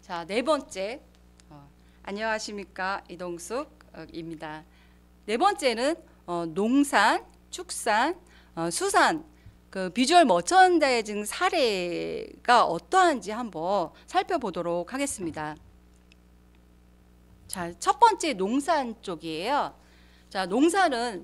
자, 네 번째. 안녕하십니까, 이동숙입니다. 네 번째는 농산, 축산, 수산 그 비주얼 머천다이징 사례가 어떠한지 한번 살펴보도록 하겠습니다. 자, 첫 번째 농산 쪽이에요. 자, 농산은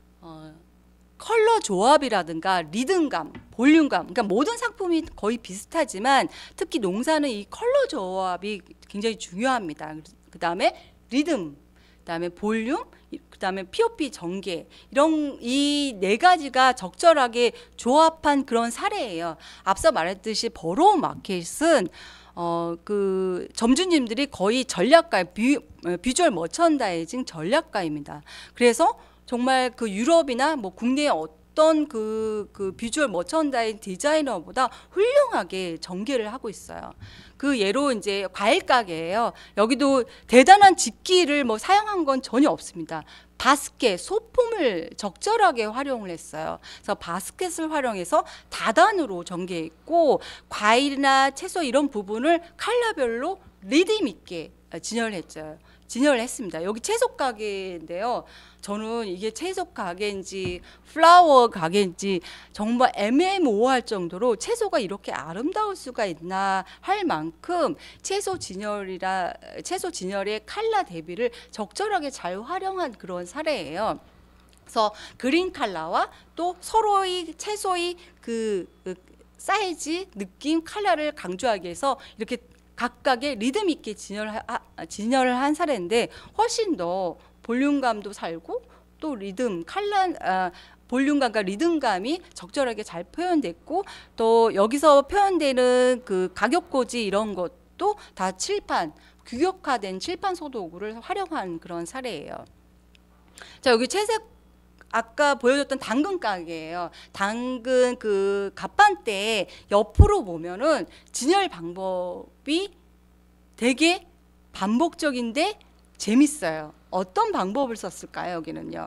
컬러 조합이라든가 리듬감, 볼륨감, 그러니까 모든 상품이 거의 비슷하지만 특히 농사는 이 컬러 조합이 굉장히 중요합니다. 그 다음에 리듬, 그 다음에 볼륨, 그 다음에 POP 전개, 이런 이 네 가지가 적절하게 조합한 그런 사례예요. 앞서 말했듯이 버로우 마켓은 그 점주님들이 거의 전략가, 비주얼 머천다이징 전략가입니다. 그래서 정말 그 유럽이나 뭐 국내의 어떤 그 비주얼 머천다이징 디자이너보다 훌륭하게 전개를 하고 있어요. 그 예로 이제 과일 가게예요. 여기도 대단한 집기를 뭐 사용한 건 전혀 없습니다. 바스켓, 소품을 적절하게 활용을 했어요. 그래서 바스켓을 활용해서 다단으로 전개했고 과일이나 채소 이런 부분을 컬러별로 리듬 있게 진열을 했습니다. 여기 채소 가게인데요. 저는 이게 채소 가게인지 플라워 가게인지 정말 애매모호할 정도로 채소가 이렇게 아름다울 수가 있나 할 만큼 채소 진열의 컬러 대비를 적절하게 잘 활용한 그런 사례예요. 그래서 그린 컬러와 또 서로의 채소의 그 사이즈, 느낌, 컬러를 강조하기 위해서 이렇게 각각의 리듬 있게 진열을 한 사례인데 훨씬 더 볼륨감도 살고 또 리듬, 볼륨감과 리듬감이 적절하게 잘 표현됐고 또 여기서 표현되는 그 가격 고지 이런 것도 다 규격화된 칠판 소도구를 활용한 그런 사례예요. 자, 여기 채색 아까 보여줬던 당근 가게예요. 당근 그 갑판대 옆으로 보면은 진열 방법이 되게 반복적인데 재밌어요. 어떤 방법을 썼을까요? 여기는요.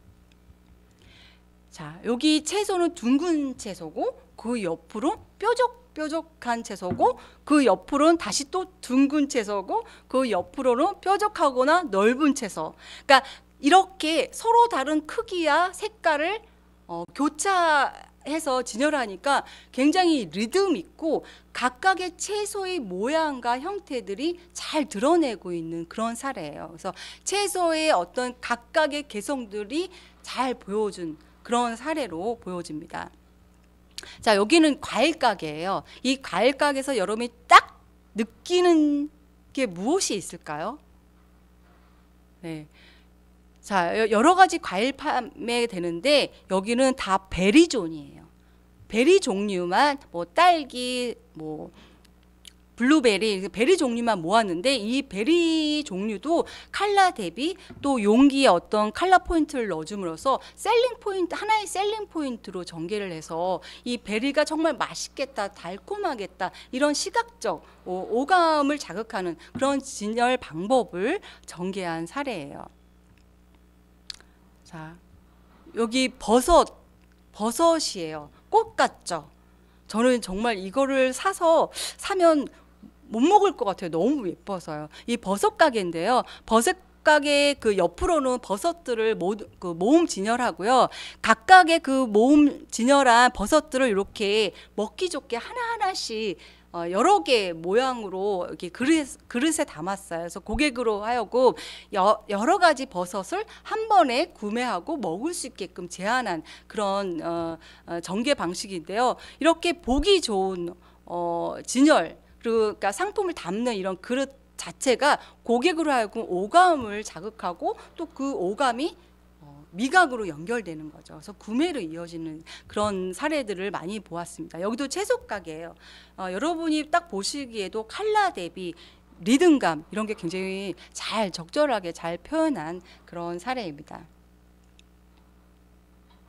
자, 여기 채소는 둥근 채소고 그 옆으로 뾰족한 채소고 그 옆으로는 다시 또 둥근 채소고 그 옆으로는 뾰족하거나 넓은 채소. 그러니까 이렇게 서로 다른 크기와 색깔을 교차해서 진열하니까 굉장히 리듬 있고 각각의 채소의 모양과 형태들이 잘 드러내고 있는 그런 사례예요. 그래서 채소의 어떤 각각의 개성들이 잘 보여준 그런 사례로 보여집니다. 자, 여기는 과일 가게예요. 이 과일 가게에서 여러분이 딱 느끼는 게 무엇이 있을까요? 네. 자, 여러 가지 과일 판매되는데 여기는 다 베리존이에요. 베리 종류만 뭐 딸기, 뭐 블루베리, 베리 종류만 모았는데 이 베리 종류도 컬러 대비 또 용기에 어떤 컬러 포인트를 넣어줌으로써 하나의 셀링 포인트로 전개를 해서 이 베리가 정말 맛있겠다, 달콤하겠다 이런 시각적 오감을 자극하는 그런 진열 방법을 전개한 사례예요. 자, 여기 버섯이에요. 꽃 같죠? 저는 정말 이거를 사면 못 먹을 것 같아요. 너무 예뻐서요. 이 버섯 가게인데요. 버섯 가게 그 옆으로는 버섯들을 모음 진열하고요. 각각의 그 모음 진열한 버섯들을 이렇게 먹기 좋게 하나하나씩 여러 개 모양으로 이렇게 그릇에 담았어요. 그래서 고객으로 하여금 여러 가지 버섯을 한 번에 구매하고 먹을 수 있게끔 제한한 그런 전개 방식인데요. 이렇게 보기 좋은 진열 그러니까 상품을 담는 이런 그릇 자체가 고객으로 하여금 오감을 자극하고 또 그 오감이 미각으로 연결되는 거죠. 그래서 구매로 이어지는 그런 사례들을 많이 보았습니다. 여기도 채소 가게예요. 여러분이 딱 보시기에도 컬러 대비 리듬감 이런 게 굉장히 적절하게 잘 표현한 그런 사례입니다.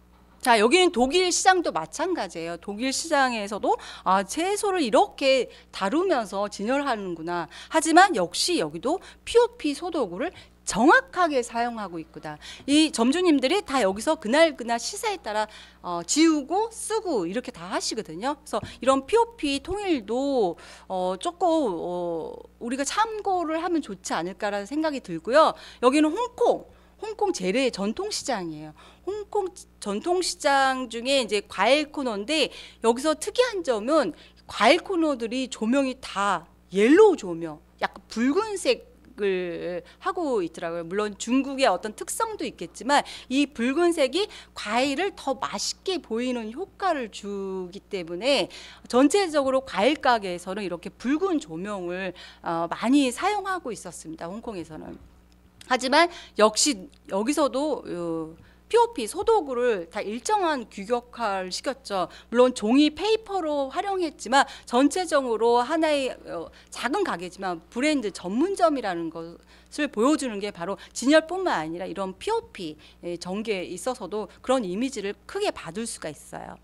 자, 여기는 독일 시장도 마찬가지예요. 독일 시장에서도 채소를 이렇게 다루면서 진열하는구나. 하지만 역시 여기도 POP 소도구를 정확하게 사용하고 있구나. 이 점주님들이 다 여기서 그날 시세에 따라 지우고 쓰고 이렇게 다 하시거든요. 그래서 이런 POP 통일도 조금 우리가 참고를 하면 좋지 않을까라는 생각이 들고요. 여기는 홍콩 재래의 전통시장이에요. 홍콩 전통시장 중에 이제 과일 코너인데 여기서 특이한 점은 과일 코너들이 조명이 다 옐로우 조명, 약간 붉은색을 하고 있더라고요. 물론 중국의 어떤 특성도 있겠지만 이 붉은색이 과일을 더 맛있게 보이는 효과를 주기 때문에 전체적으로 과일 가게에서는 이렇게 붉은 조명을 많이 사용하고 있었습니다. 홍콩에서는. 하지만 역시 여기서도 POP 소도구를 다 일정한 규격화를 시켰죠. 물론 종이 페이퍼로 활용했지만 전체적으로 하나의 작은 가게지만 브랜드 전문점이라는 것을 보여주는 게 바로 진열뿐만 아니라 이런 POP 전개에 있어서도 그런 이미지를 크게 받을 수가 있어요.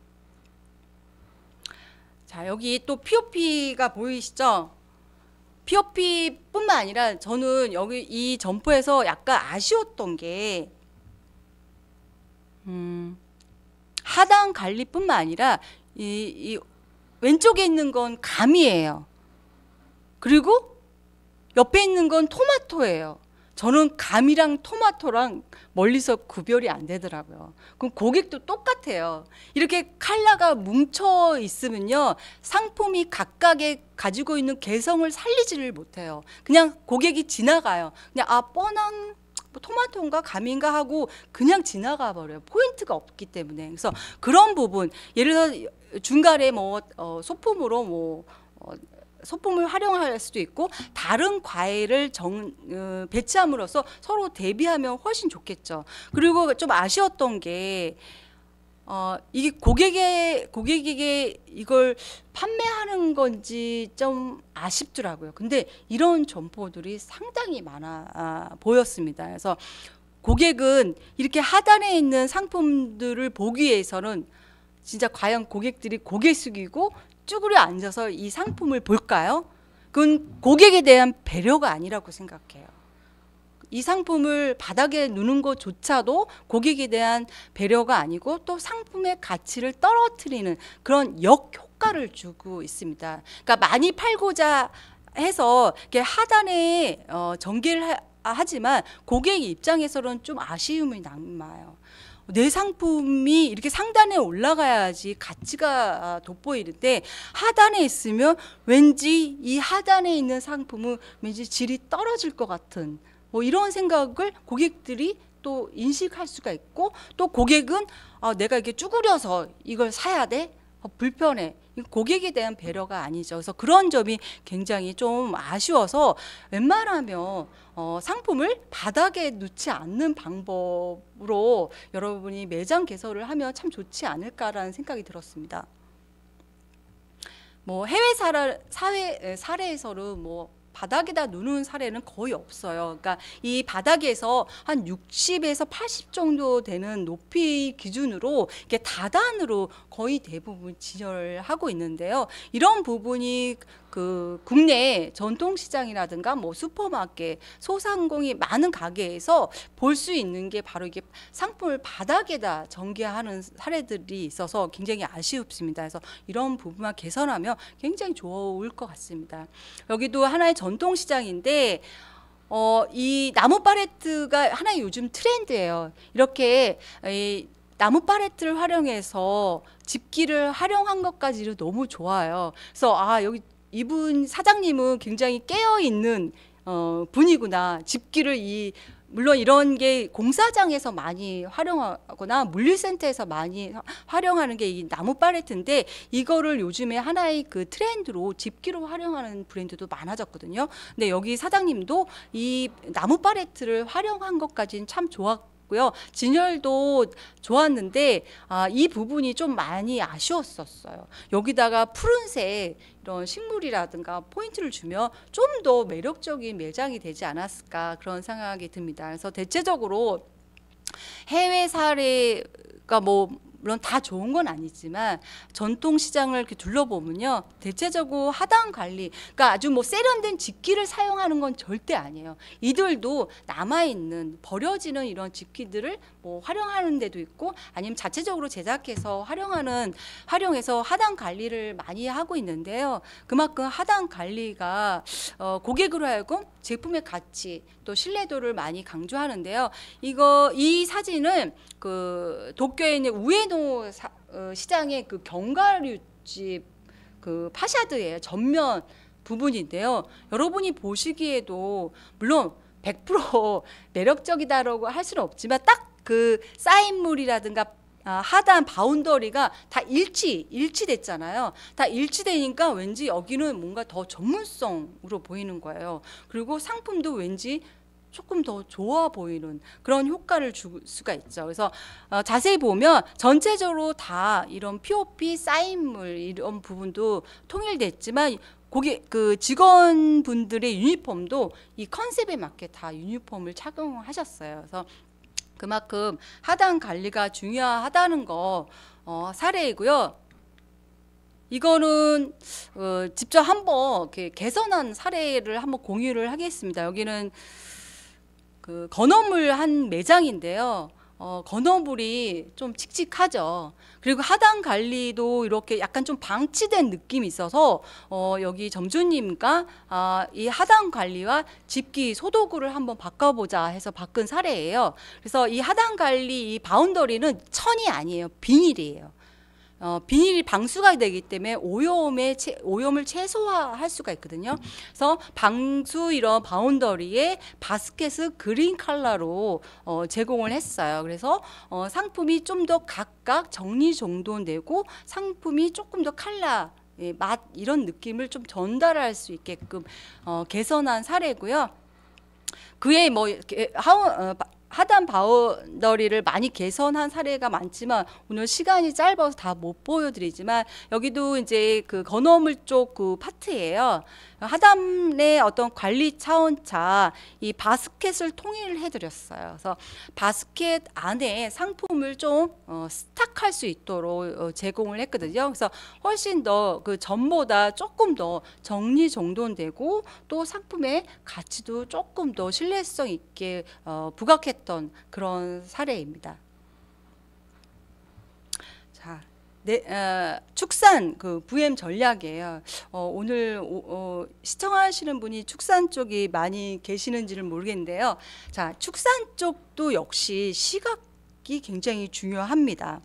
자, 여기 또 POP가 보이시죠? POP뿐만 아니라 저는 여기 이 점포에서 약간 아쉬웠던 게 하단 관리뿐만 아니라 이 왼쪽에 있는 건 감이에요. 그리고 옆에 있는 건 토마토예요. 저는 감이랑 토마토랑 멀리서 구별이 안 되더라고요. 그럼 고객도 똑같아요. 이렇게 컬러가 뭉쳐 있으면요, 상품이 각각의 가지고 있는 개성을 살리지를 못해요. 그냥 고객이 지나가요. 그냥 뻔한 토마토인가 감인가 하고 그냥 지나가 버려요. 포인트가 없기 때문에. 그래서 그런 부분, 예를 들어 중간에 소품으로 소품을 활용할 수도 있고 다른 과일을 배치함으로써 서로 대비하면 훨씬 좋겠죠. 그리고 좀 아쉬웠던 게 이게 고객에게 이걸 판매하는 건지 좀 아쉽더라고요. 근데 이런 점포들이 상당히 많아 보였습니다. 그래서 고객은 이렇게 하단에 있는 상품들을 보기 위해서는 진짜 과연 고객들이 고개 숙이고 쭈그려 앉아서 이 상품을 볼까요? 그건 고객에 대한 배려가 아니라고 생각해요. 이 상품을 바닥에 누는 것조차도 고객에 대한 배려가 아니고 또 상품의 가치를 떨어뜨리는 그런 역효과를 주고 있습니다. 그러니까 많이 팔고자 해서 이렇게 하단에 전개를 하지만 고객 입장에서는 좀 아쉬움이 남아요. 내 상품이 이렇게 상단에 올라가야지 가치가 돋보이는데 하단에 있으면 왠지 이 하단에 있는 상품은 왠지 질이 떨어질 것 같은 이런 생각을 고객들이 또 인식할 수가 있고, 또 고객은 내가 이렇게 쭈그려서 이걸 사야 돼? 불편해. 고객에 대한 배려가 아니죠. 그래서 그런 점이 굉장히 좀 아쉬워서 웬만하면 상품을 바닥에 놓지 않는 방법으로 여러분이 매장 개설을 하면 참 좋지 않을까라는 생각이 들었습니다. 해외 사례에서는 바닥에다 누는 사례는 거의 없어요. 그러니까 이 바닥에서 한 60에서 80 정도 되는 높이 기준으로 이렇게 다단으로 거의 대부분 진열하고 있는데요. 이런 부분이 그 국내 전통시장이라든가 슈퍼마켓, 소상공인 많은 가게에서 볼 수 있는 게 바로 이게 상품을 바닥에다 전개하는 사례들이 있어서 굉장히 아쉽습니다. 그래서 이런 부분만 개선하면 굉장히 좋을 것 같습니다. 여기도 하나의 전통시장인데 이 나무 팔레트가 하나의 요즘 트렌드예요. 이렇게 나무 팔레트를 활용해서 집기를 활용한 것까지도 너무 좋아요. 그래서 여기 이분 사장님은 굉장히 깨어있는 분이구나. 집기를 물론 이런 게 공사장에서 많이 활용하거나 물류센터에서 많이 활용하는 게 이 나무 팔레트인데, 이거를 요즘에 하나의 그 트렌드로 집기로 활용하는 브랜드도 많아졌거든요. 근데 여기 사장님도 이 나무 팔레트를 활용한 것까지는 참 좋았고, 진열도 좋았는데 이 부분이 좀 많이 아쉬웠었어요. 여기다가 푸른색 이런 식물이라든가 포인트를 주면 좀 더 매력적인 매장이 되지 않았을까 그런 생각이 듭니다. 그래서 대체적으로 해외 사례가 뭐 물론 다 좋은 건 아니지만 전통 시장을 이렇게 둘러보면요, 대체적으로 하단 관리, 그러니까 아주 뭐 세련된 집기를 사용하는 건 절대 아니에요. 이들도 남아 있는 버려지는 이런 집기들을 뭐 활용하는 데도 있고, 아니면 자체적으로 제작해서 활용해서 하단 관리를 많이 하고 있는데요. 그만큼 하단 관리가 고객으로 하여금 제품의 가치 또 신뢰도를 많이 강조하는데요. 이 사진은 그 도쿄에 있는 우에노 시장의 그 견과류집 그 파샤드예요. 전면 부분인데요. 여러분이 보시기에도 물론 100% 매력적이다라고 할 수는 없지만 딱 그 사인물이라든가 하단 바운더리가 다 일치됐잖아요. 다 일치되니까 왠지 여기는 뭔가 더 전문성으로 보이는 거예요. 그리고 상품도 왠지 조금 더 좋아 보이는 그런 효과를 줄 수가 있죠. 그래서 자세히 보면 전체적으로 다 이런 POP 사인물 이런 부분도 통일됐지만 그 직원분들의 유니폼도 이 컨셉에 맞게 다 유니폼을 착용하셨어요. 그래서 그만큼 하단 관리가 중요하다는 거 사례이고요. 이거는 직접 한번 이렇게 개선한 사례를 한번 공유를 하겠습니다. 여기는 그 건어물 한 매장인데요. 건어물이 좀 칙칙하죠. 그리고 하단 관리도 이렇게 약간 좀 방치된 느낌이 있어서 여기 점주님과 이 하단 관리와 집기 소도구를 한번 바꿔보자 해서 바꾼 사례예요. 그래서 이 하단 관리 이 바운더리는 천이 아니에요. 비닐이에요. 비닐이 방수가 되기 때문에 오염을 최소화할 수가 있거든요. 그래서 방수 이런 바운더리에 바스켓을 그린 컬러로 제공을 했어요. 그래서 상품이 좀 더 각각 정리정돈되고 상품이 조금 더 컬러, 맛 이런 느낌을 좀 전달할 수 있게끔 개선한 사례고요. 그에 뭐 하단 바운더리를 많이 개선한 사례가 많지만 오늘 시간이 짧아서 다 못 보여드리지만 여기도 이제 그 건어물 쪽 그 파트예요. 하단의 어떤 관리 차원차 이 바스켓을 통일을 해드렸어요. 그래서 바스켓 안에 상품을 좀 스탁할 수 있도록 제공을 했거든요. 그래서 훨씬 더 그 전보다 조금 더 정리정돈되고 또 상품의 가치도 조금 더 신뢰성 있게 부각했던 그런 사례입니다. 자, 축산 그 VM 전략이에요. 오늘 시청하시는 분이 축산 쪽이 많이 계시는지는 모르겠는데요. 자, 축산 쪽도 역시 시각이 굉장히 중요합니다.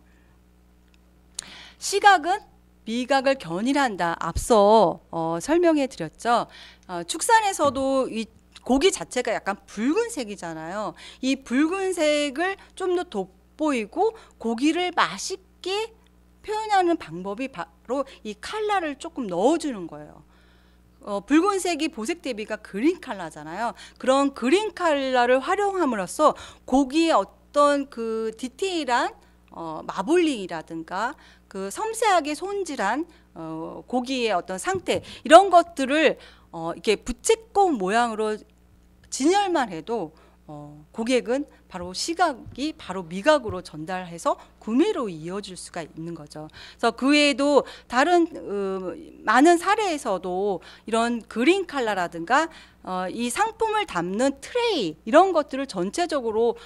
시각은 미각을 견인한다. 앞서 설명해 드렸죠. 축산에서도 이 고기 자체가 약간 붉은색이잖아요. 이 붉은색을 좀 더 돋보이고 고기를 맛있게 표현하는 방법이 바로 이 컬러를 조금 넣어주는 거예요. 붉은색이 보색 대비가 그린 컬러잖아요. 그런 그린 컬러를 활용함으로써 고기의 어떤 그 디테일한 마블링이라든가 그 섬세하게 손질한 고기의 어떤 상태 이런 것들을 이렇게 부채꼴 모양으로 진열만 해도 고객은 바로 시각이 바로 미각으로 전달해서 구매로 이어질 수가 있는 거죠. 그래서 그 외에도 다른 많은 사례에서도 이런 그린 컬러라든가 이 상품을 담는 트레이 이런 것들을 전체적으로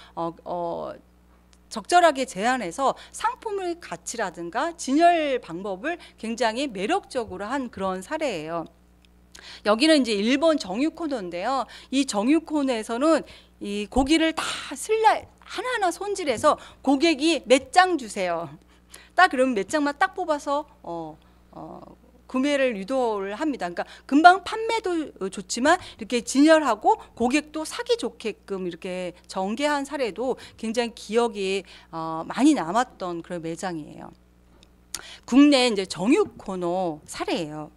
적절하게 제안해서 상품의 가치라든가 진열 방법을 굉장히 매력적으로 한 그런 사례예요. 여기는 이제 일본 정육 코너인데요. 이 정육 코너에서는 이 고기를 다 하나하나 손질해서 고객이 몇 장 주세요. 딱 그러면 몇 장만 딱 뽑아서 구매를 유도를 합니다. 그러니까 금방 판매도 좋지만 이렇게 진열하고 고객도 사기 좋게끔 이렇게 전개한 사례도 굉장히 기억이 많이 남았던 그런 매장이에요. 국내 이제 정육 코너 사례예요.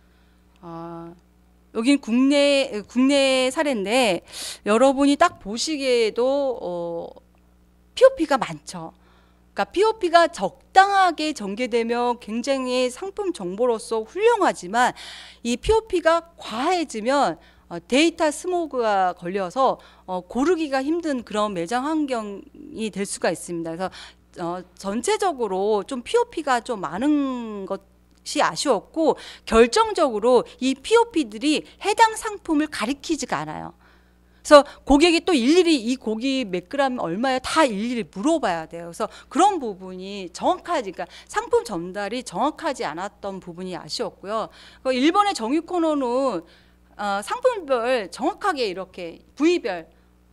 여긴 국내 사례인데 여러분이 딱 보시기에도 POP가 많죠. 그러니까 POP가 적당하게 전개되면 굉장히 상품 정보로서 훌륭하지만 이 POP가 과해지면 데이터 스모그가 걸려서 고르기가 힘든 그런 매장 환경이 될 수가 있습니다. 그래서 전체적으로 좀 POP가 좀 많은 것이 아쉬웠고, 결정적으로 이 POP들이 해당 상품을 가리키지가 않아요. 그래서 고객이 또 일일이 이 고기 몇 그램 얼마야 다 일일이 물어봐야 돼요. 그래서 그런 부분이 정확하지, 그러니까 상품 전달이 정확하지 않았던 부분이 아쉬웠고요. 일본의 정유 코너는 상품별 정확하게 이렇게 부위별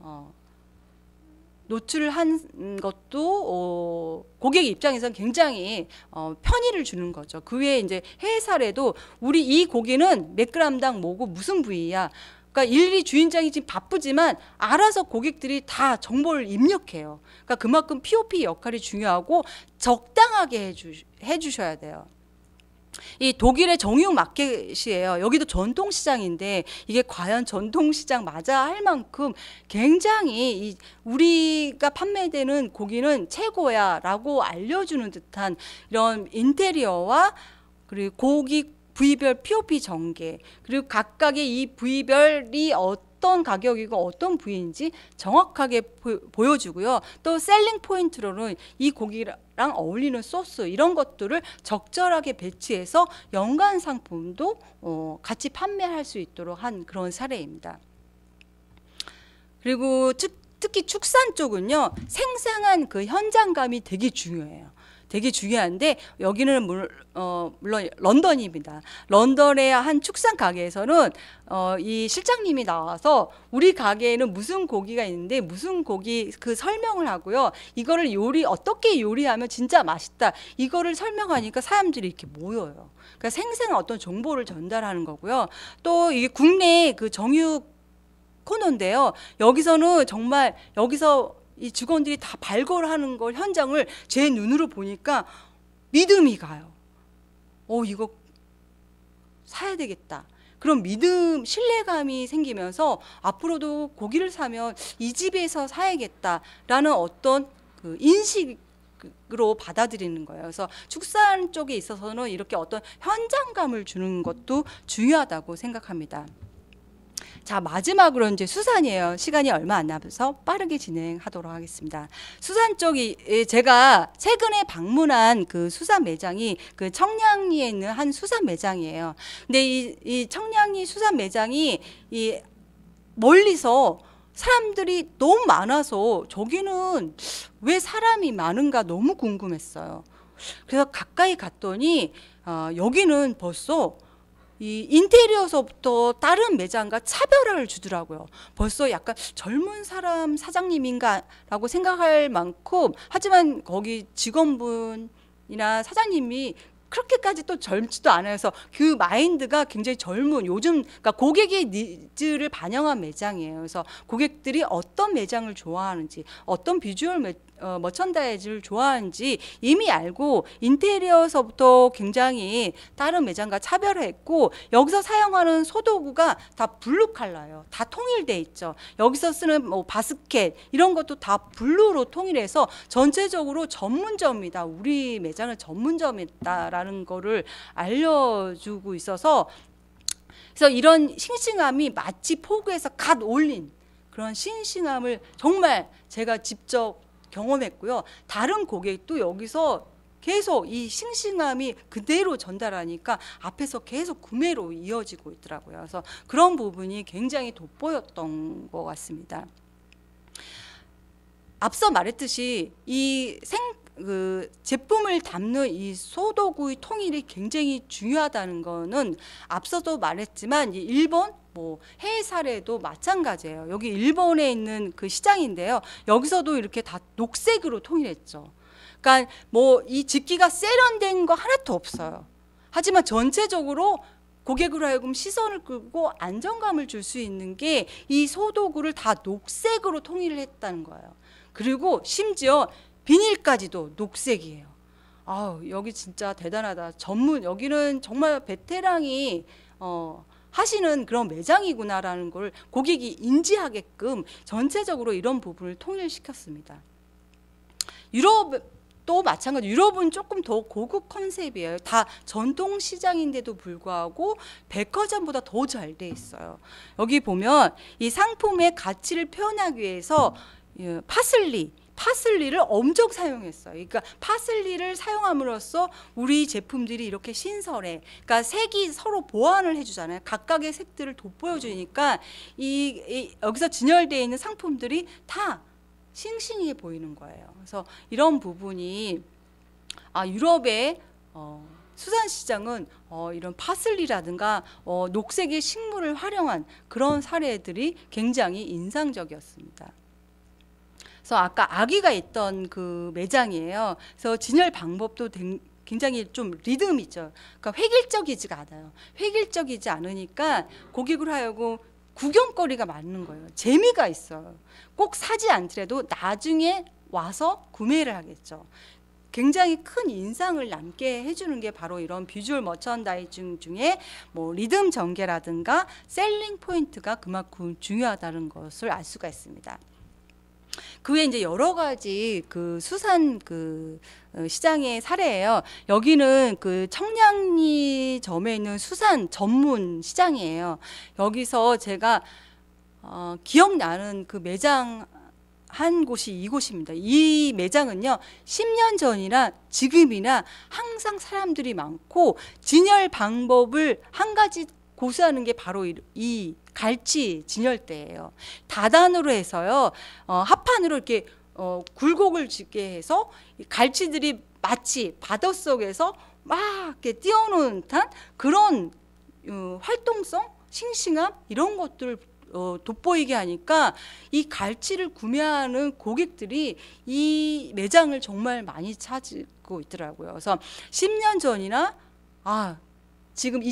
노출을 한 것도 고객 입장에서는 굉장히 편의를 주는 거죠. 그 외에 이제 해외 사례도 우리 이 고기는 몇 그램당 뭐고 무슨 부위야. 그러니까 일일이 주인장이 지금 바쁘지만 알아서 고객들이 다 정보를 입력해요. 그러니까 그만큼 POP 역할이 중요하고 적당하게 해주셔야 돼요. 이 독일의 정육 마켓이에요. 여기도 전통시장인데 이게 과연 전통시장 맞아 할 만큼 굉장히 우리가 판매되는 고기는 최고야 라고 알려주는 듯한 이런 인테리어와 그리고 고기 부위별 POP 전개, 그리고 각각의 이 부위별이 어떤 가격이고 어떤 부위인지 정확하게 보여주고요. 또 셀링 포인트로는 이 고기랑 어울리는 소스 이런 것들을 적절하게 배치해서 연관 상품도 같이 판매할 수 있도록 한 그런 사례입니다. 그리고 특히 축산 쪽은요, 생생한 그 현장감이 되게 중요해요. 되게 중요한데 여기는 물론 런던입니다. 런던의 한 축산 가게에서는 이 실장님이 나와서 우리 가게에는 무슨 고기가 있는데 무슨 고기 그 설명을 하고요. 이거를 어떻게 요리하면 진짜 맛있다. 이거를 설명하니까 사람들이 이렇게 모여요. 그러니까 생생한 어떤 정보를 전달하는 거고요. 또 이게 국내 그 정육 코너인데요. 여기서는 정말 이 직원들이 다 발굴하는 걸 현장을 제 눈으로 보니까 믿음이 가요. 이거 사야 되겠다. 그런 신뢰감이 생기면서 앞으로도 고기를 사면 이 집에서 사야겠다라는 어떤 그 인식으로 받아들이는 거예요. 그래서 축산 쪽에 있어서는 이렇게 어떤 현장감을 주는 것도 중요하다고 생각합니다. 자, 마지막으로 이제 수산이에요. 시간이 얼마 안 남아서 빠르게 진행하도록 하겠습니다. 수산 쪽이 제가 최근에 방문한 그 수산 매장이 그 청량리에 있는 한 수산 매장이에요. 근데 이 청량리 수산 매장이 이 멀리서 사람들이 너무 많아서 저기는 왜 사람이 많은가 너무 궁금했어요. 그래서 가까이 갔더니 여기는 벌써 이 인테리어서부터 다른 매장과 차별화를 주더라고요. 벌써 약간 젊은 사람 사장님인가라고 생각할 만큼, 하지만 거기 직원분이나 사장님이 그렇게까지 또 젊지도 않아요. 그래서 그 마인드가 굉장히 젊은, 요즘 그러니까 고객의 니즈를 반영한 매장이에요. 그래서 고객들이 어떤 매장을 좋아하는지, 어떤 비주얼 머천다이즈를 좋아하는지 이미 알고 인테리어서부터 굉장히 다른 매장과 차별화했고, 여기서 사용하는 소도구가 다 블루 컬러예요. 다 통일돼 있죠. 여기서 쓰는 뭐 바스켓 이런 것도 다 블루로 통일해서 전체적으로 전문점이다. 우리 매장은 전문점이다라는 거를 알려주고 있어서, 그래서 이런 싱싱함이 마치 포구에서 갓 올린 그런 싱싱함을 정말 제가 직접 경험했고요. 다른 고객도 여기서 계속 이 싱싱함이 그대로 전달하니까 앞에서 계속 구매로 이어지고 있더라고요. 그래서 그런 부분이 굉장히 돋보였던 것 같습니다. 앞서 말했듯이 그 제품을 담는 이 소도구의 통일이 굉장히 중요하다는 거는 앞서도 말했지만 일본 해외 사례도 마찬가지예요. 여기 일본에 있는 그 시장인데요. 여기서도 이렇게 다 녹색으로 통일했죠. 그러니까 이 집기가 세련된 거 하나도 없어요. 하지만 전체적으로 고객으로 하여금 시선을 끌고 안정감을 줄 수 있는 게 이 소도구를 다 녹색으로 통일을 했다는 거예요. 그리고 심지어 비닐까지도 녹색이에요. 여기 진짜 대단하다. 여기는 정말 베테랑이 하시는 그런 매장이구나라는 걸 고객이 인지하게끔 전체적으로 이런 부분을 통일시켰습니다. 유럽도 또 마찬가지 유럽은 조금 더 고급 컨셉이에요. 다 전통 시장인데도 불구하고 백화점보다 더 잘 돼 있어요. 여기 보면 이 상품의 가치를 표현하기 위해서 파슬리를 엄청 사용했어요. 그러니까 파슬리를 사용함으로써 우리 제품들이 이렇게 신선해. 그러니까 색이 서로 보완을 해주잖아요. 각각의 색들을 돋보여주니까 여기서 진열되어 있는 상품들이 다 싱싱해 보이는 거예요. 그래서 이런 부분이 유럽의 수산시장은 이런 파슬리라든가 녹색의 식물을 활용한 그런 사례들이 굉장히 인상적이었습니다. 그래서 아까 아기가 있던 그 매장이에요. 그래서 진열 방법도 굉장히 좀 리듬 있죠. 그러니까 획일적이지가 않아요. 획일적이지 않으니까 고객으로 하여금 구경거리가 많은 거예요. 재미가 있어요. 꼭 사지 않더라도 나중에 와서 구매를 하겠죠. 굉장히 큰 인상을 남게 해주는 게 바로 이런 비주얼 머천다이징 중에 뭐 리듬 전개라든가 셀링 포인트가 그만큼 중요하다는 것을 알 수가 있습니다. 그 외에 이제 여러 가지 그 수산 시장의 사례예요. 여기는 그 청량리점에 있는 수산 전문 시장이에요. 여기서 제가 기억나는 그 매장 한 곳이 이곳입니다. 이 매장은요 10년 전이나 지금이나 항상 사람들이 많고 진열 방법을 한 가지 고수하는 게 바로 이 갈치 진열대예요. 다단으로 해서요 합판으로 이렇게 굴곡을 짓게 해서 갈치들이 마치 바닷속에서 막 이렇게 뛰어노는 듯한 그런 활동성, 싱싱함 이런 것들을 돋보이게 하니까 이 갈치를 구매하는 고객들이 이 매장을 정말 많이 찾고 있더라고요. 그래서 10년 전이나 지금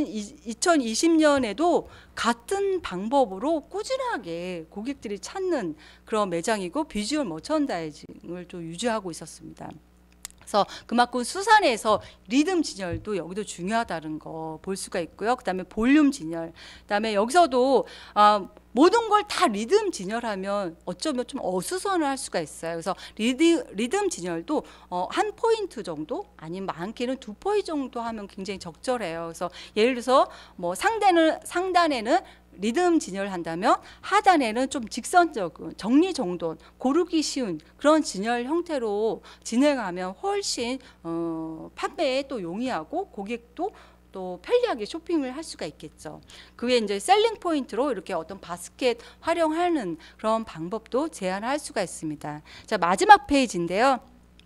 2020년에도 같은 방법으로 꾸준하게 고객들이 찾는 그런 매장이고 비주얼 머천다이징을 좀 유지하고 있었습니다. 그래서 그만큼 수산에서 리듬 진열도 여기도 중요하다는 거 볼 수가 있고요. 그다음에 볼륨 진열, 그다음에 여기서도 모든 걸 다 리듬 진열하면 어쩌면 좀 어수선을 할 수가 있어요. 그래서 리듬 진열도 한 포인트 정도 아니면 많게는 2포인트 정도 하면 굉장히 적절해요. 그래서 예를 들어서 뭐 상단에는 리듬 진열을 한다면 하단에는 좀 직선적인 정리정돈 고르기 쉬운 그런 진열 형태로 진행하면 훨씬 판매에 또 용이하고 고객도 또 편리하게 쇼핑을 할 수가 있겠죠. 그 외에 이제 셀링 포인트로 이렇게 어떤 바스켓 활용하는 그런 방법도 제안할 수가 있습니다. 자, 마지막 페이지인데요.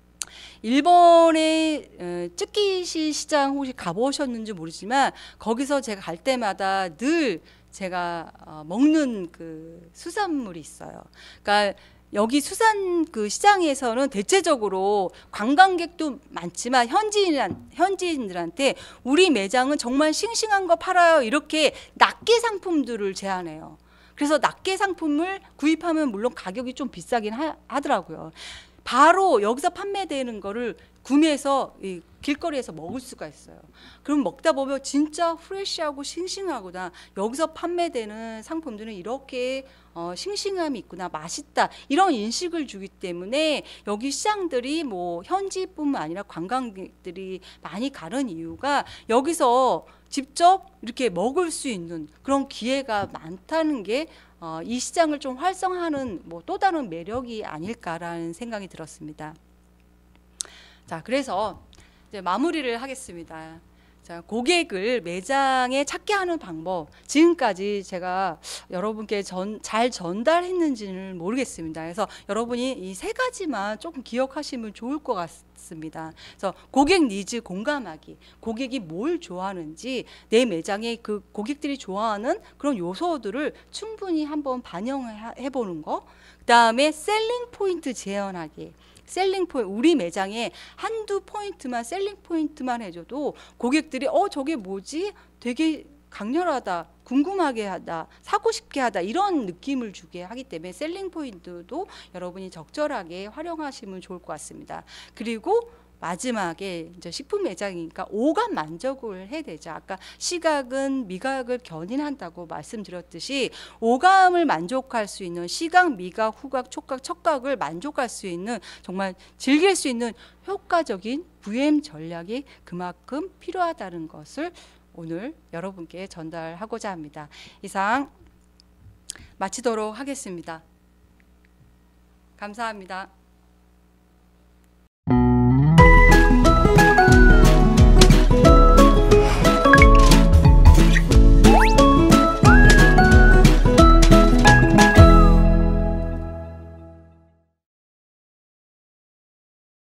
일본의 쯔키시 시장 혹시 가보셨는지 모르지만 거기서 제가 갈 때마다 늘 제가 먹는 그 수산물이 있어요. 그러니까 여기 수산 그 시장에서는 대체적으로 관광객도 많지만 현지인들한테 우리 매장은 정말 싱싱한 거 팔아요. 이렇게 낱개 상품들을 제안해요. 그래서 낱개 상품을 구입하면 물론 가격이 좀 비싸긴 하더라고요. 바로 여기서 판매되는 거를 구매해서 이 길거리에서 먹을 수가 있어요. 그럼 먹다 보면 진짜 프레시하고 싱싱하구나. 여기서 판매되는 상품들은 이렇게 싱싱함이 있구나, 맛있다 이런 인식을 주기 때문에 여기 시장들이 뭐 현지뿐만 아니라 관광객들이 많이 가는 이유가 여기서 직접 이렇게 먹을 수 있는 그런 기회가 많다는 게 이 시장을 좀 활성화하는 뭐 또 다른 매력이 아닐까라는 생각이 들었습니다. 자, 그래서 이제 마무리를 하겠습니다. 자, 고객을 매장에 찾게 하는 방법 지금까지 제가 여러분께 잘 전달했는지는 모르겠습니다. 그래서 여러분이 이 세 가지만 조금 기억하시면 좋을 것 같습니다. 그래서 고객 니즈 공감하기, 고객이 뭘 좋아하는지 내 매장에 그 고객들이 좋아하는 그런 요소들을 충분히 한번 반영해 보는 거. 그다음에 셀링 포인트 재현하기. 셀링 포인트, 우리 매장에 한두 포인트만 셀링 포인트만 해줘도 고객들이 저게 뭐지? 되게 강렬하다, 궁금하게 하다, 사고 싶게 하다 이런 느낌을 주게 하기 때문에 셀링 포인트도 여러분이 적절하게 활용하시면 좋을 것 같습니다. 그리고 마지막에 이제 식품 매장이니까 오감 만족을 해야 되죠. 아까 시각은 미각을 견인한다고 말씀드렸듯이 오감을 만족할 수 있는 시각, 미각, 후각, 촉각, 촉각을 만족할 수 있는 정말 즐길 수 있는 효과적인 VM 전략이 그만큼 필요하다는 것을 오늘 여러분께 전달하고자 합니다. 이상 마치도록 하겠습니다. 감사합니다.